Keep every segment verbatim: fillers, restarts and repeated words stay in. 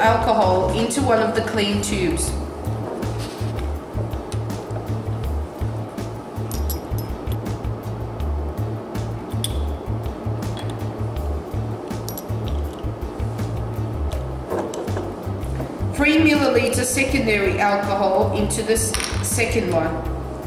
alcohol into one of the clean tubes. three milliliter secondary alcohol into the second one.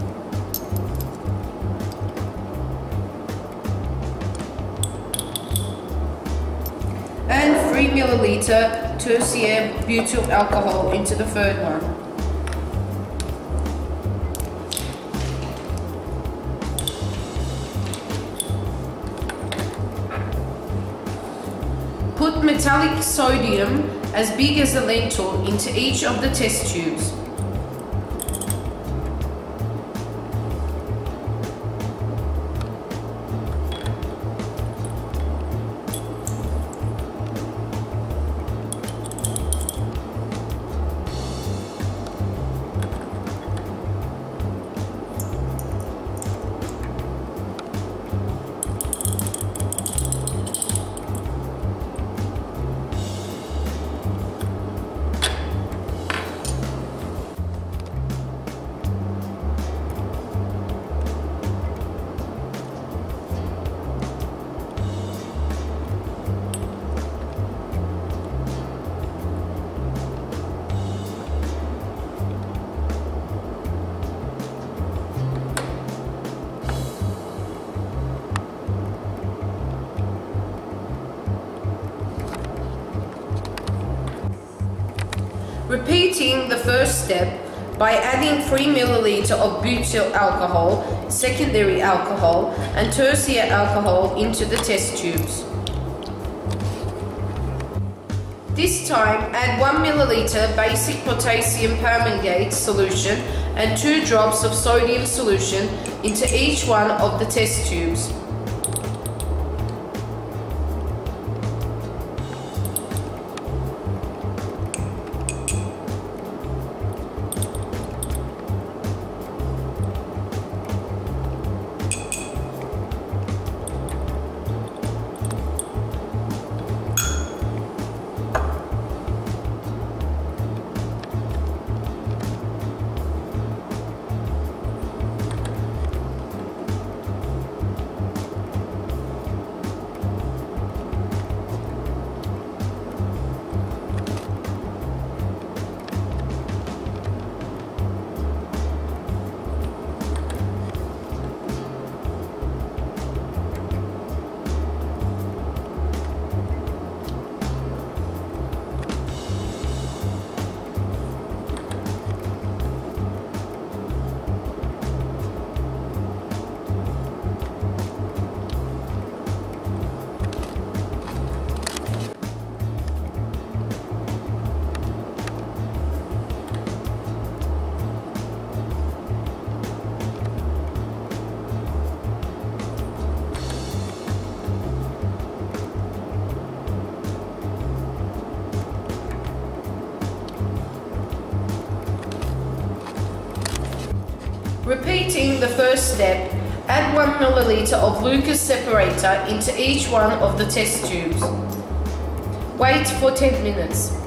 And three milliliter tertiary butyl alcohol into the third one. Put metallic sodium as big as a lentil into each of the test tubes. Repeating the first step by adding three milliliter of butyl alcohol, secondary alcohol, and tertiary alcohol into the test tubes. This time, add one milliliter basic potassium permanganate solution and two drops of sodium solution into each one of the test tubes. Repeating the first step, add one milliliter of Lucas separator into each one of the test tubes. Wait for ten minutes.